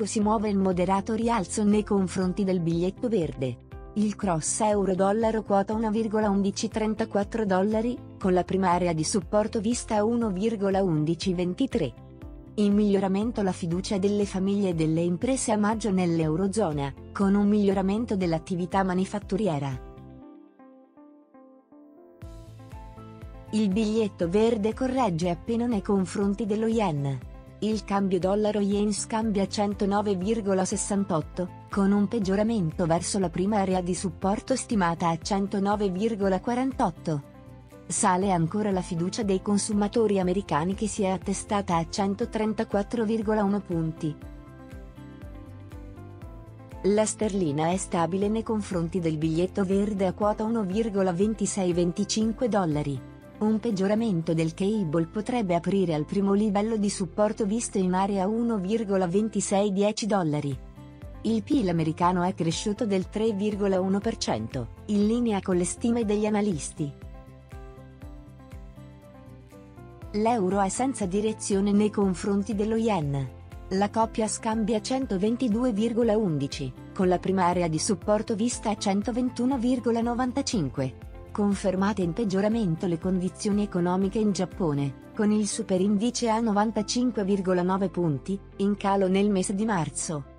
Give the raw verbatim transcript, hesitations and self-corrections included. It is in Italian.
l'euro si muove in moderato rialzo nei confronti del biglietto verde. Il cross euro-dollaro quota uno virgola undici trentaquattro dollari, con la prima area di supporto vista a uno virgola undici ventitré. In miglioramento la fiducia delle famiglie e delle imprese a maggio nell'Eurozona, con un miglioramento dell'attività manifatturiera. Il biglietto verde corregge appena nei confronti dello yen. Il cambio dollaro-yen scambia a centonove virgola sessantotto, con un peggioramento verso la prima area di supporto stimata a centonove virgola quarantotto. Sale ancora la fiducia dei consumatori americani che si è attestata a centotrentaquattro virgola uno punti. La sterlina è stabile nei confronti del biglietto verde a quota uno virgola ventisei venticinque dollari. Un peggioramento del cable potrebbe aprire al primo livello di supporto visto in area uno virgola ventisei dieci dollari. Il P I L americano è cresciuto del tre virgola uno per cento, in linea con le stime degli analisti. L'euro è senza direzione nei confronti dello yen. La coppia scambia a centoventidue virgola undici, con la prima area di supporto vista a centoventuno virgola novantacinque. Confermate in peggioramento le condizioni economiche in Giappone, con il superindice a novantacinque virgola nove punti, in calo nel mese di marzo.